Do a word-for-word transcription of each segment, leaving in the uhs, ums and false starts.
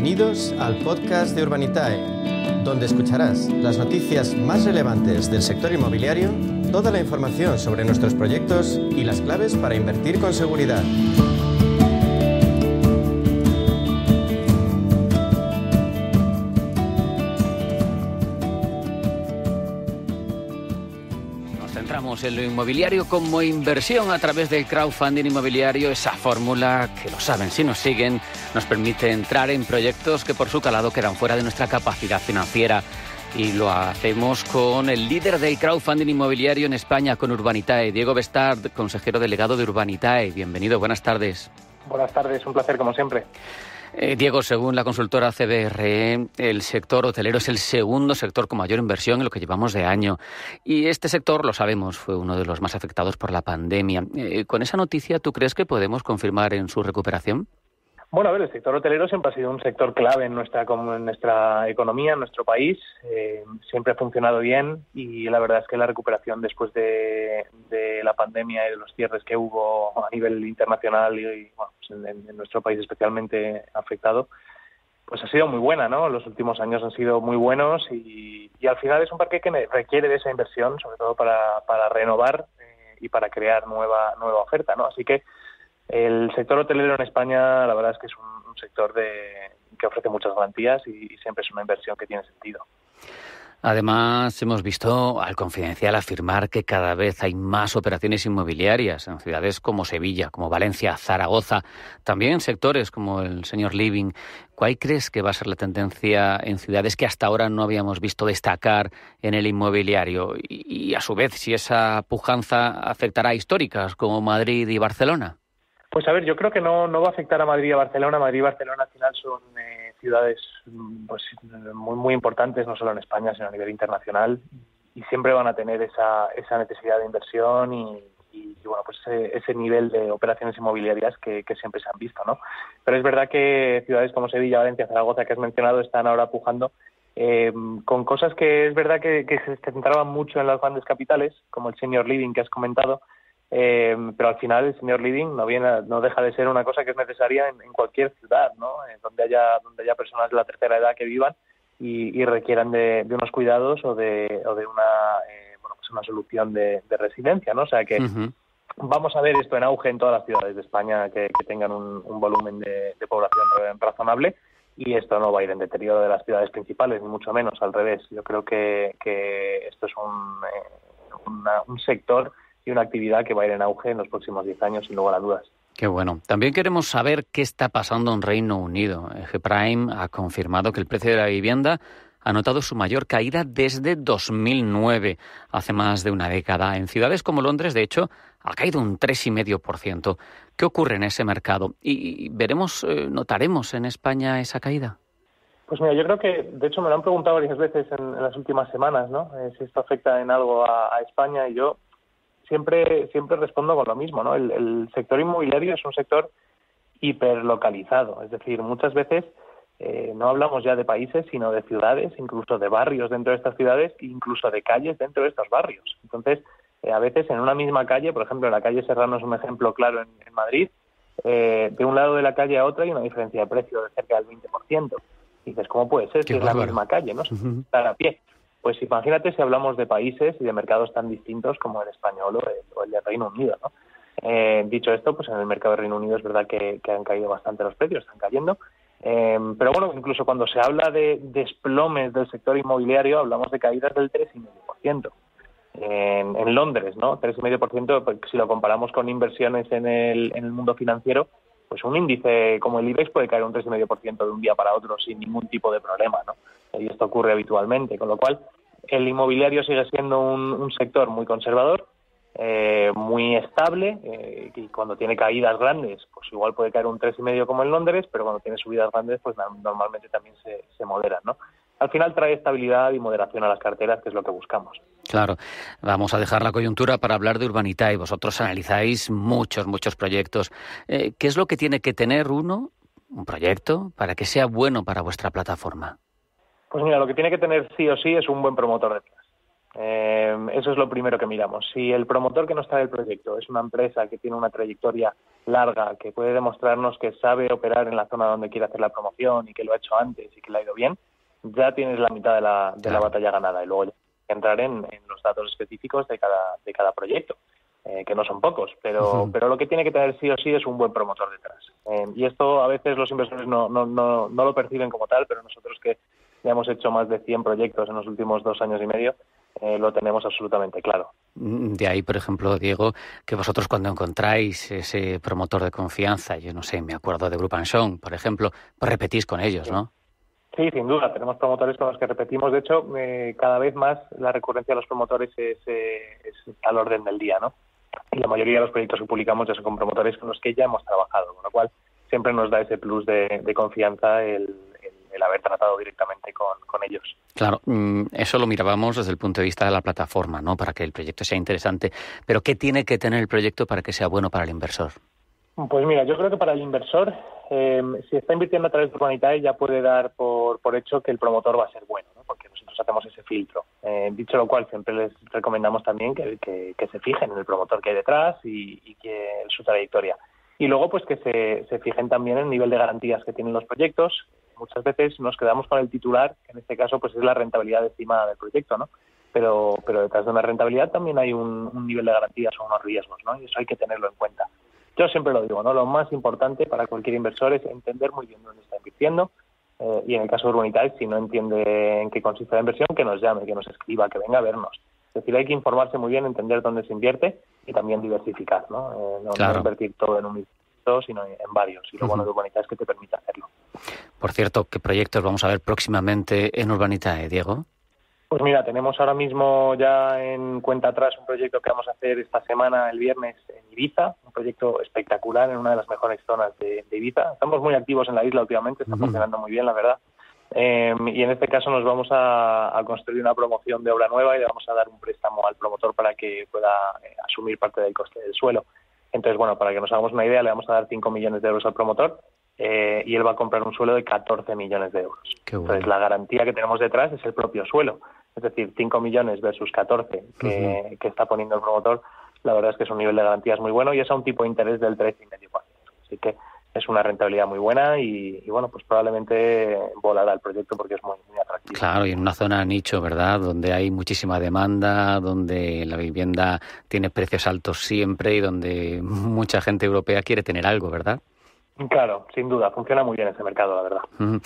Bienvenidos al podcast de Urbanitae, donde escucharás las noticias más relevantes del sector inmobiliario, toda la información sobre nuestros proyectos y las claves para invertir con seguridad. En lo inmobiliario como inversión a través del crowdfunding inmobiliario, esa fórmula que lo saben si nos siguen, nos permite entrar en proyectos que por su calado quedan fuera de nuestra capacidad financiera. Y lo hacemos con el líder del crowdfunding inmobiliario en España, con Urbanitae, Diego Bestard, consejero delegado de Urbanitae. Bienvenido, buenas tardes. Buenas tardes, un placer como siempre. Eh, Diego, según la consultora C B R E, el sector hotelero es el segundo sector con mayor inversión en lo que llevamos de año. Y este sector, lo sabemos, fue uno de los más afectados por la pandemia. Eh, ¿Con esa noticia tú crees que podemos confirmar en su recuperación? Bueno, a ver, el sector hotelero siempre ha sido un sector clave en nuestra, como en nuestra economía, en nuestro país. Eh, siempre ha funcionado bien y la verdad es que la recuperación después de, de la pandemia y de los cierres que hubo a nivel internacional y, y bueno, pues en, en nuestro país especialmente afectado, pues ha sido muy buena, ¿no? Los últimos años han sido muy buenos y, y al final es un parque que requiere de esa inversión, sobre todo para, para renovar eh, y para crear nueva, nueva oferta, ¿no? Así que el sector hotelero en España, la verdad es que es un, un sector de, que ofrece muchas garantías y, y siempre es una inversión que tiene sentido. Además, hemos visto al Confidencial afirmar que cada vez hay más operaciones inmobiliarias en ciudades como Sevilla, como Valencia, Zaragoza, también en sectores como el Senior Living. ¿Cuál crees que va a ser la tendencia en ciudades que hasta ahora no habíamos visto destacar en el inmobiliario? Y, y a su vez, si esa pujanza afectará a históricas como Madrid y Barcelona. Pues a ver, yo creo que no, no va a afectar a Madrid y a Barcelona. Madrid y Barcelona al final son eh, ciudades pues, muy muy importantes, no solo en España, sino a nivel internacional, y siempre van a tener esa, esa necesidad de inversión y, y, y bueno, pues ese, ese nivel de operaciones inmobiliarias que, que siempre se han visto, ¿no? Pero es verdad que ciudades como Sevilla, Valencia, Zaragoza, que has mencionado, están ahora pujando eh, con cosas que es verdad que, que se centraban mucho en las grandes capitales, como el Senior Living que has comentado. Eh, pero al final el Senior Living no viene, no deja de ser una cosa que es necesaria en, en cualquier ciudad, ¿no? Eh, donde haya donde haya personas de la tercera edad que vivan y, y requieran de, de unos cuidados o de o de una eh, bueno pues una solución de, de residencia, ¿no? O sea que uh-huh. Vamos a ver esto en auge en todas las ciudades de España que, que tengan un, un volumen de, de población razonable, y esto no va a ir en deterioro de las ciudades principales, ni mucho menos, al revés. Yo creo que, que esto es un, eh, una, un sector y una actividad que va a ir en auge en los próximos diez años, sin lugar a dudas. Qué bueno. También queremos saber qué está pasando en Reino Unido. G Prime ha confirmado que el precio de la vivienda ha notado su mayor caída desde dos mil nueve, hace más de una década. En ciudades como Londres, de hecho, ha caído un tres coma cinco por ciento. ¿Qué ocurre en ese mercado? ¿Y veremos, eh, notaremos en España esa caída? Pues mira, yo creo que, de hecho, me lo han preguntado varias veces en, en las últimas semanas, ¿no? Eh, si esto afecta en algo a, a España, y yo Siempre siempre respondo con lo mismo, ¿no? El, el sector inmobiliario es un sector hiperlocalizado, es decir, muchas veces eh, no hablamos ya de países, sino de ciudades, incluso de barrios dentro de estas ciudades, incluso de calles dentro de estos barrios. Entonces, eh, a veces en una misma calle, por ejemplo, en la calle Serrano es un ejemplo claro en, en Madrid, eh, de un lado de la calle a otra hay una diferencia de precio de cerca del veinte por ciento. Y dices, ¿cómo puede ser si es la misma calle, ¿no? Uh-huh. Estar a pie. Pues imagínate si hablamos de países y de mercados tan distintos como el español o el, o el de Reino Unido, ¿no? Eh, dicho esto, pues en el mercado de Reino Unido es verdad que, que han caído bastante los precios, están cayendo. Eh, pero bueno, incluso cuando se habla de desplomes del sector inmobiliario, hablamos de caídas del tres coma cinco por ciento. En, en Londres, ¿no? tres coma cinco por ciento, pues, si lo comparamos con inversiones en el, en el mundo financiero, pues un índice como el IBEX puede caer un tres coma cinco por ciento de un día para otro sin ningún tipo de problema, ¿no? Y esto ocurre habitualmente, con lo cual el inmobiliario sigue siendo un, un sector muy conservador, eh, muy estable, eh, y cuando tiene caídas grandes, pues igual puede caer un tres coma cinco como en Londres, pero cuando tiene subidas grandes, pues normalmente también se, se moderan, ¿no? Al final trae estabilidad y moderación a las carteras, que es lo que buscamos. Claro. Vamos a dejar la coyuntura para hablar de Urbanitae. Vosotros analizáis muchos, muchos proyectos. Eh, ¿Qué es lo que tiene que tener uno, un proyecto, para que sea bueno para vuestra plataforma? Pues mira, lo que tiene que tener sí o sí es un buen promotor detrás. Eh, eso es lo primero que miramos. Si el promotor que nos trae el proyecto es una empresa que tiene una trayectoria larga, que puede demostrarnos que sabe operar en la zona donde quiere hacer la promoción y que lo ha hecho antes y que le ha ido bien, ya tienes la mitad de la, de la batalla ganada. Y luego ya entrar en, en los datos específicos de cada, de cada proyecto, eh, que no son pocos, pero, uh-huh. pero lo que tiene que tener sí o sí es un buen promotor detrás. Eh, y esto a veces los inversores no, no, no, no lo perciben como tal, pero nosotros que ya hemos hecho más de cien proyectos en los últimos dos años y medio, eh, lo tenemos absolutamente claro. De ahí, por ejemplo, Diego, que vosotros cuando encontráis ese promotor de confianza, yo no sé, me acuerdo de Grupo Anshon, por ejemplo, pues repetís con ellos, ¿no? Sí, sin duda, tenemos promotores con los que repetimos. De hecho, eh, cada vez más la recurrencia de los promotores es, eh, es al orden del día, ¿no? Y la mayoría de los proyectos que publicamos ya son con promotores con los que ya hemos trabajado, con lo cual siempre nos da ese plus de, de confianza el, el, el haber tratado directamente con, con ellos. Claro, eso lo mirábamos desde el punto de vista de la plataforma, ¿no? Para que el proyecto sea interesante. Pero ¿qué tiene que tener el proyecto para que sea bueno para el inversor? Pues mira, yo creo que para el inversor, eh, si está invirtiendo a través de Urbanitae, ya puede dar por, por hecho que el promotor va a ser bueno, ¿no? Porque nosotros hacemos ese filtro. Eh, dicho lo cual, siempre les recomendamos también que, que, que se fijen en el promotor que hay detrás y, y que en su trayectoria. Y luego, pues que se, se fijen también en el nivel de garantías que tienen los proyectos. Muchas veces nos quedamos con el titular, que en este caso pues es la rentabilidad estimada del proyecto, ¿no? Pero, pero detrás de una rentabilidad también hay un, un nivel de garantías o unos riesgos, ¿no? Y eso hay que tenerlo en cuenta. Yo siempre lo digo, ¿no? Lo más importante para cualquier inversor es entender muy bien dónde está invirtiendo eh, y en el caso de Urbanitae, si no entiende en qué consiste la inversión, que nos llame, que nos escriba, que venga a vernos. Es decir, hay que informarse muy bien, entender dónde se invierte y también diversificar, ¿no? Eh, no, claro. no invertir todo en un mismo, sino en varios. Y lo uh-huh. bueno de Urbanitae es que te permite hacerlo. Por cierto, ¿qué proyectos vamos a ver próximamente en Urbanitae, Diego? Pues mira, tenemos ahora mismo ya en cuenta atrás un proyecto que vamos a hacer esta semana, el viernes, en Ibiza, un proyecto espectacular en una de las mejores zonas de, de Ibiza. Estamos muy activos en la isla últimamente, está uh-huh. funcionando muy bien, la verdad. Eh, y en este caso nos vamos a, a construir una promoción de obra nueva y le vamos a dar un préstamo al promotor para que pueda eh, asumir parte del coste del suelo. Entonces, bueno, para que nos hagamos una idea, le vamos a dar cinco millones de euros al promotor eh, y él va a comprar un suelo de catorce millones de euros. Qué bueno. Entonces, la garantía que tenemos detrás es el propio suelo. Es decir, cinco millones versus catorce que, uh-huh. que está poniendo el promotor, la verdad es que es un nivel de garantías muy bueno y es a un tipo de interés del trece coma cinco por ciento. Así que es una rentabilidad muy buena y, y bueno, pues probablemente volará el proyecto porque es muy, muy atractivo. Claro, y en una zona nicho, ¿verdad?, donde hay muchísima demanda, donde la vivienda tiene precios altos siempre y donde mucha gente europea quiere tener algo, ¿verdad? Claro, sin duda, funciona muy bien ese mercado, la verdad. Uh-huh.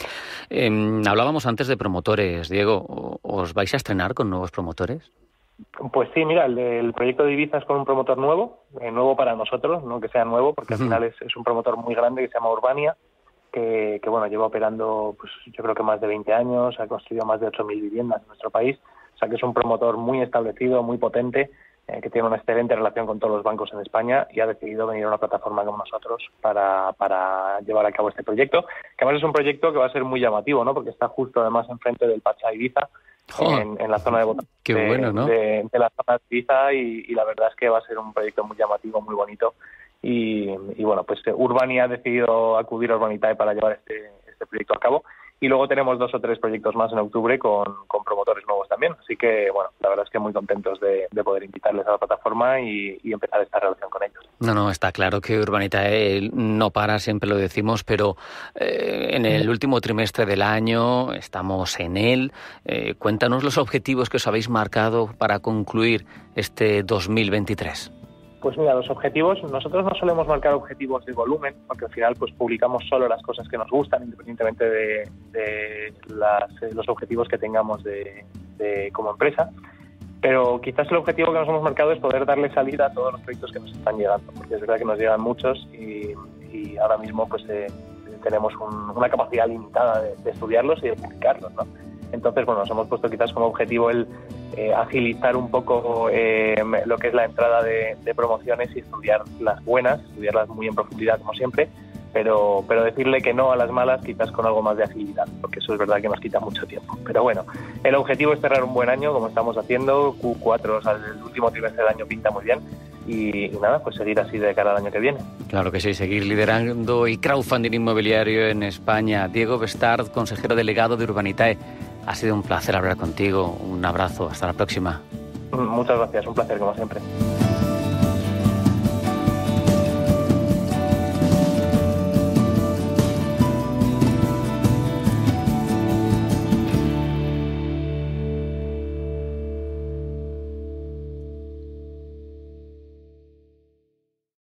Eh, hablábamos antes de promotores, Diego, ¿os vais a estrenar con nuevos promotores? Pues sí, mira, el, el proyecto de Ibiza es con un promotor nuevo, eh, nuevo para nosotros, no que sea nuevo, porque uh-huh. al final es, es un promotor muy grande que se llama Urbania, que, que bueno, lleva operando, pues yo creo que más de veinte años, ha construido más de ocho mil viviendas en nuestro país, o sea que es un promotor muy establecido, muy potente, eh, que tiene una excelente relación con todos los bancos en España y ha decidido venir a una plataforma como nosotros para, para llevar a cabo este proyecto, que además es un proyecto que va a ser muy llamativo, ¿no? Porque está justo además enfrente del Pacha Ibiza, oh, en, en la zona de votación de, bueno, ¿no? de, de la zona de Ibiza y, y la verdad es que va a ser un proyecto muy llamativo, muy bonito y, y bueno, pues Urbania ha decidido acudir a Urbanitae para llevar este, este proyecto a cabo. Y luego tenemos dos o tres proyectos más en octubre con, con promotores nuevos también. Así que, bueno, la verdad es que muy contentos de, de poder invitarles a la plataforma y, y empezar esta relación con ellos. No, no, está claro que Urbanitae no para, siempre lo decimos, pero eh, en el último trimestre del año estamos en él. Eh, cuéntanos los objetivos que os habéis marcado para concluir este dos mil veintitrés. Pues mira, los objetivos, nosotros no solemos marcar objetivos de volumen, porque al final pues publicamos solo las cosas que nos gustan, independientemente de, de las, los objetivos que tengamos de, de como empresa. Pero quizás el objetivo que nos hemos marcado es poder darle salida a todos los proyectos que nos están llegando, porque es verdad que nos llegan muchos y, y ahora mismo pues eh, tenemos un, una capacidad limitada de, de estudiarlos y de publicarlos, ¿no? Entonces, bueno, nos hemos puesto quizás como objetivo el eh, agilizar un poco eh, lo que es la entrada de, de promociones y estudiar las buenas, estudiarlas muy en profundidad como siempre, pero pero decirle que no a las malas quizás con algo más de agilidad, porque eso es verdad que nos quita mucho tiempo. Pero bueno, el objetivo es cerrar un buen año como estamos haciendo, Q cuatro, o sea, el último trimestre del año pinta muy bien. Y, y nada, pues seguir así de cara al año que viene. Claro que sí, seguir liderando y crowdfunding inmobiliario en España. Diego Bestard, consejero delegado de Urbanitae. Ha sido un placer hablar contigo. Un abrazo. Hasta la próxima. Muchas gracias, un placer como siempre.